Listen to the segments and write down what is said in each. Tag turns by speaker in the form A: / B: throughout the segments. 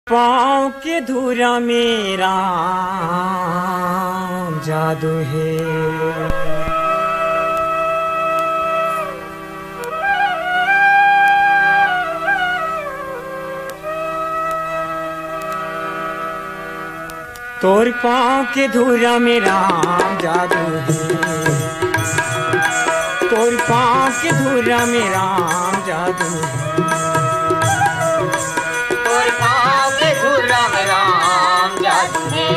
A: पाँव के धूरा मेरा जादू है। तोर पाँव के धूरा मेरा जादू है। तोर पाँव के धूरा मेरा जादू है।
B: तोर पाँव के धूरा मेरा जादू है।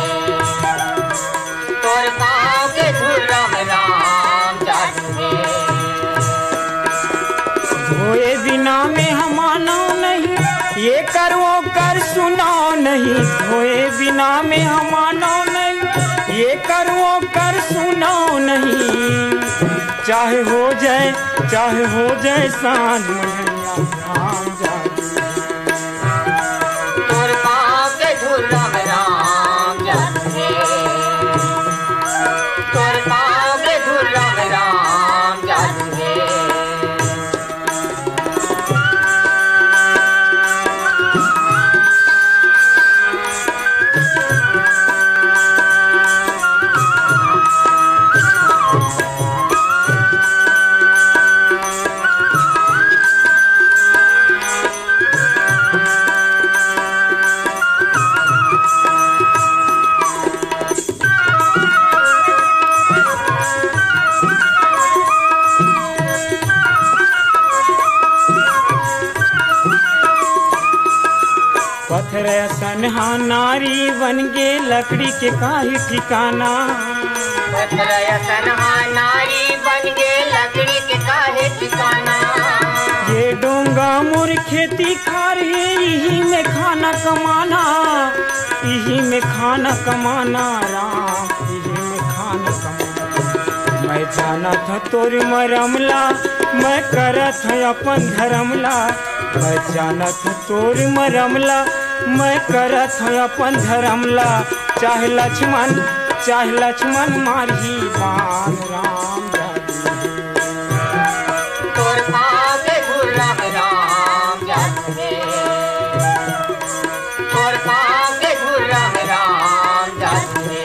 B: तोर पाँव के धूरा मेरा जादू है।
A: धोए बिना में हम मानो नहीं, ये कर वो कर सुनाओ नहीं। धोए बिना में हम मानो नहीं, ये कर वो कर सुनाओ नहीं। चाहे हो जाए सांझ राम जादू।
B: तोर पाँव के धूरा मेरा जादू है। तोर पाँव के धूरा मेरा जादू है।
A: पत्थर सनहा नारी बन गे लकड़ी के काहे ठिकाना।
B: पत्थर सनहा नारी बन गे लकड़ी के काहे ठिकाना।
A: ये डोंगा मोर खेती खार है, यही में खाना कमाना। यही में खाना कमाना राम, यही में खाना कमाना। मैं जाना था तोर मरमला, मैं करत है अपन धर्मला। मैं जाना था तोर मरमला, मैं करत है अपन धर्मला। चाहे लक्ष्मण मारही बाण राम जादू है।
B: तोर पाँव के धूरा मेरा जादू है। तोर पाँव के धूरा मेरा जादू है।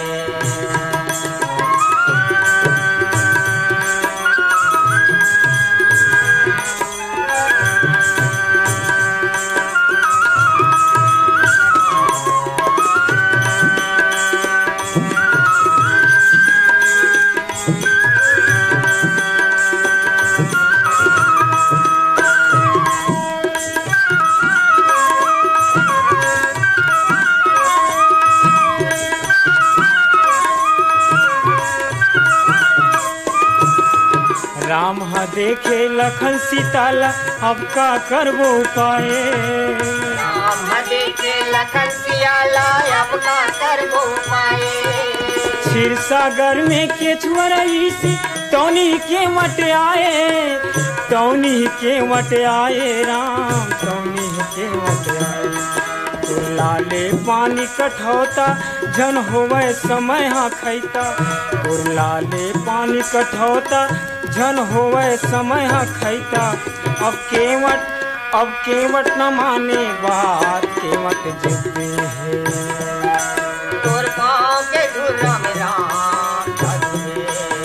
A: राम हा देखे लखन सीताला, अब का करबो पाए।
B: राम देखे लखन सियाला, अब का करबो पाए।
A: क्षीर सागर में केचुआ रही सी, तौनी के मट आए। तौनी के मट आए राम, तौनी के मट आए। तो लाले पानी कठौता, जन होवे समय हा खैता। तो लाले पानी कठौता, जन होवे समय हा खैता। अब केवट न माने बात, केवट जिद्दी है।
B: तोर पाँव के धूरा मेरा जादू है।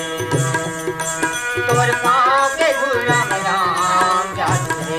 B: तोर पाँव के धूरा मेरा जादू है।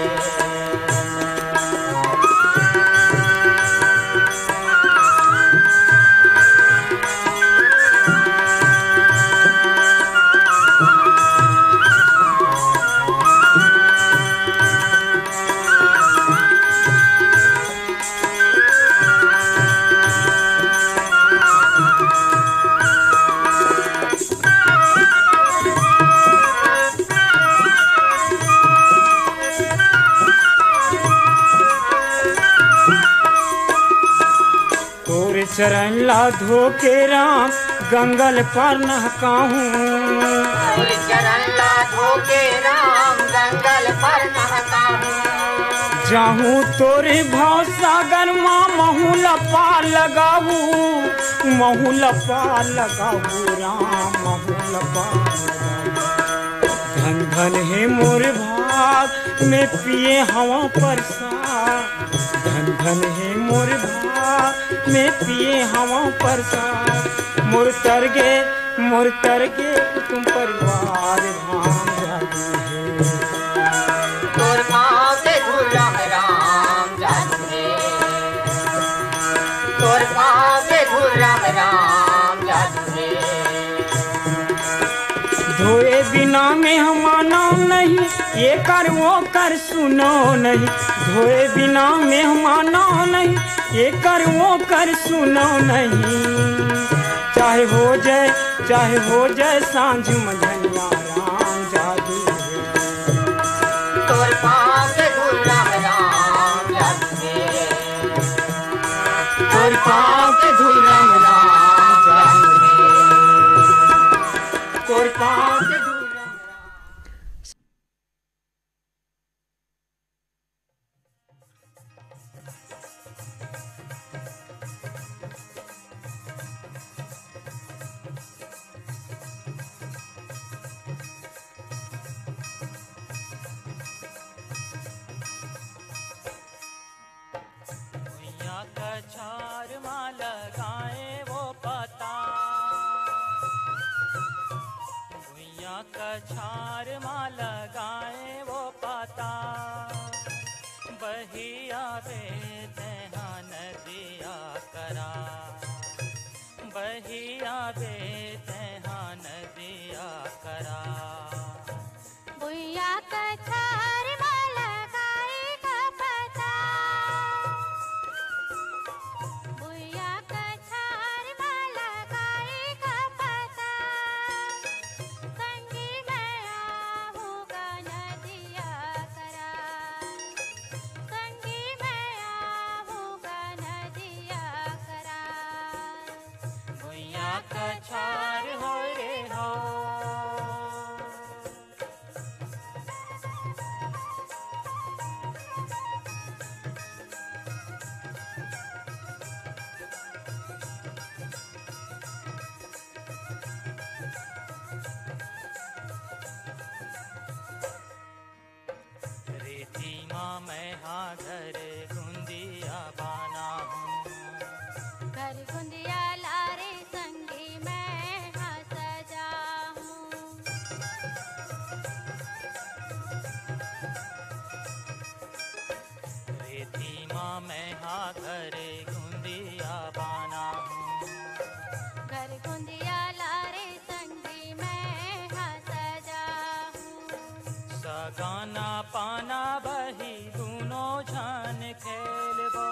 A: तोर चरण ला धोके राम, गंगल पर नहकाहूँ।
B: तोर चरण ला धोके राम, गंगल पर नहकाहूँ।
A: जाहूँ तोरे भाव सागर माँ, महू लपा लगाऊ। महू लपा लगाऊ राम, महू लपा लगाऊ। धन धन है मोर भाग में पिए हवा प्रसाद, धन धन है मोर भाग में पिए हवा प्रसाद। मोर तरगे तुम परिवार धाम जादू है।
B: तोर पाँव के धूल राम राम जादू है, तोर पाँव के धूल राम राम जादू है।
A: धोए बिना में हमाना नहीं, ये कर वो कर सुनो नहीं। धोए बिना में हमाना नहीं, ये कर वो कर सुनो नहीं। चाहे हो जाए सांझ मझनिया राम जादू है।
B: तोर पाँव के धूल राम राम जादू है,
A: तोर पाँव के धूल राम राम जादू है, तोर पाँव के धूल राम राम।
C: कछार माँ लगाए वो पता, भुइया कछार माँ लगाए वो पता। बहिया बेतहा नदिया करा, बहिया बेतहा नदिया करा।
D: भुइया कछार माँ लगाए का पता, भुइया कछार माँ लगाए का पता। संगी मैं आहूँगा नदिया करा, संगी मैं आहूँगा नदिया करा।
C: भुइया कछार हो रे हो, रेती माँ मैं हाँ घर गुंदिया बाना हूँ।
D: घर गुंदिया लारे संगी मैं हाँ सजा हूँ।
C: रेती माँ मैं हाँ घर गुंदिया बाना हूँ।
D: घर गुंदिया लारे संगी मैं हाँ सजा हूँ।
C: सगाना पाना बही दूनों जान खेलबो,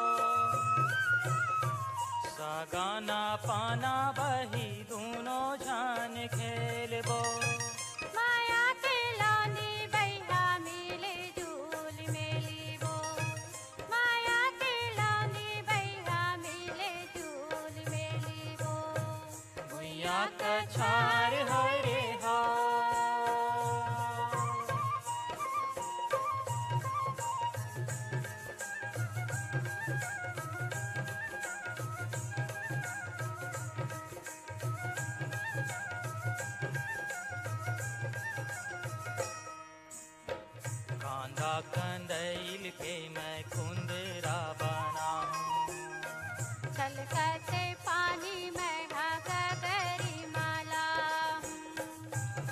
C: सगाना पाना बही दूनों जान खेलबो।
D: माया के लौंदी बैहा मिले झूल मेलीबो, माया के लौंदी बैहा मिले झूल मेलीबो।
C: भुइया कछार हो रे हो, कांदा कंदैल के मैं कुंदरा बना हूँ।
D: छलकते पानी में हाँ गगरी माला हूँ।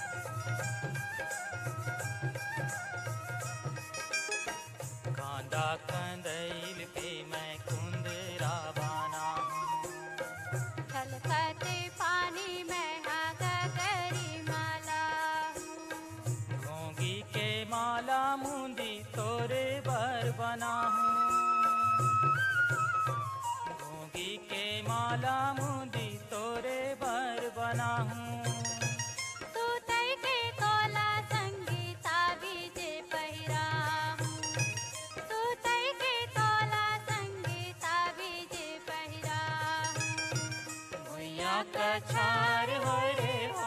C: कांदा कंदैल पे मैं कुंदरा बना हूँ।
D: छलकते पानी में हाँ गगरी माला हूँ।
C: घोंगी के माला मुंदी तोरे बर बना हूँ। घोंगी के माला मुंदी तोरे बर बना हूँ।
D: तू तई के तोला संगीता बीजे पहिरा हूँ। तू तई के तोला संगीता बीजे पहिरा हूँ।
C: भुइया कछार हो रे हो,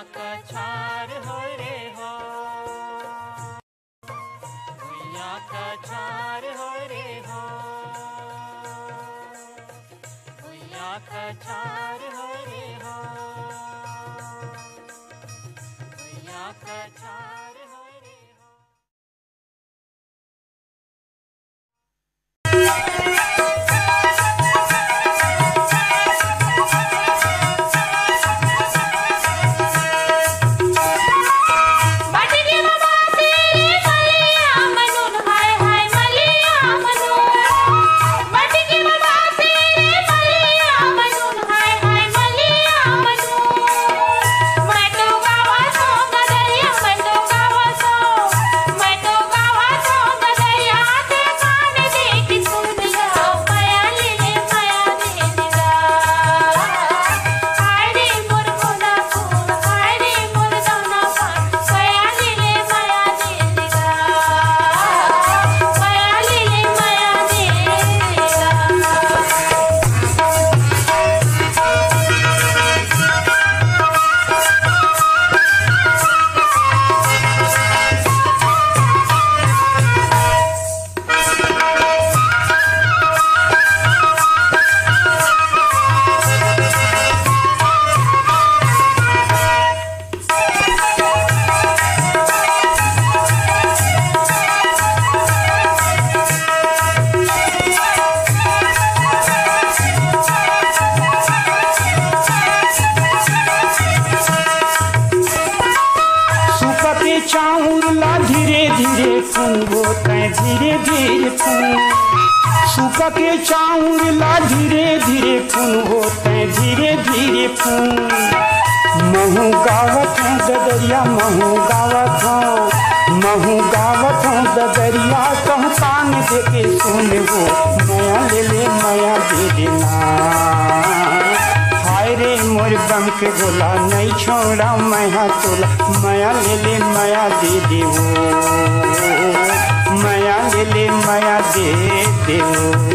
C: कछार हो रे हो, भुइया कछार हो रे हो, भुइया कछार हो रे हो, भुइया कछार हो रे हो।
A: धीरे धीरे फूल सूखा के चाउर ला धीरे धीरे फूल होते धीरे धीरे फूल। महू गावत हूँ ददरिया महू गावत हूँ ददरिया कहूँ कान दे के सुन वो मया ले मया दे देना। हाय रे मोर बम के गोला नहीं छोड़ा मया तोला मया ले मया दे दे मया ले मया दे दे।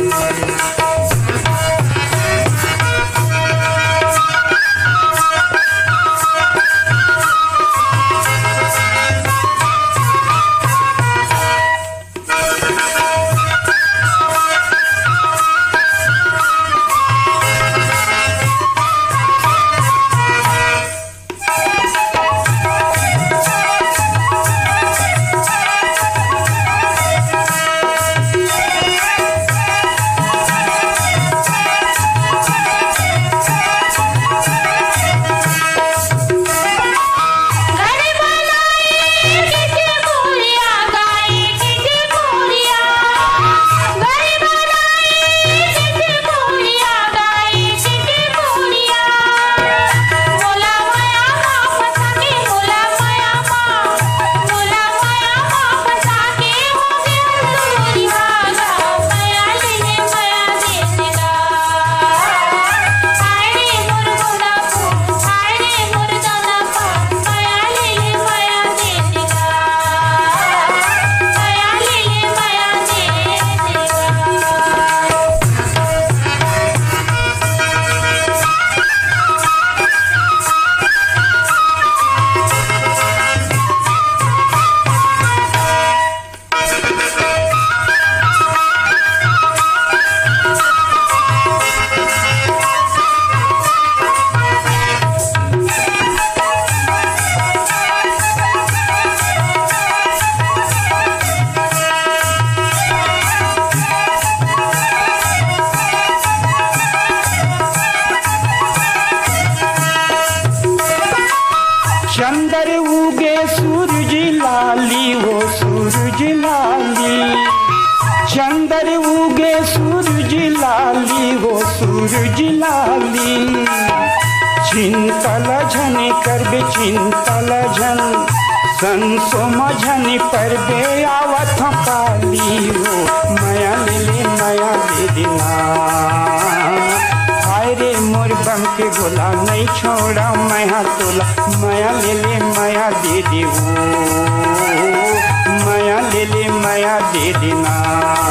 A: चंदर उगे सूरज लाली हो सूरज लाली चंदर उगे सूरज लाली हो सूरज लाली। चिंतल झन करबे चिंतल झन संसो मझन परबे आवत पाली हो मया ले मया दे देना। हाय रे मोर बम के गोला नहीं छोड़ा मया तोला मया ले मया दे दे मया ले मया दे देना।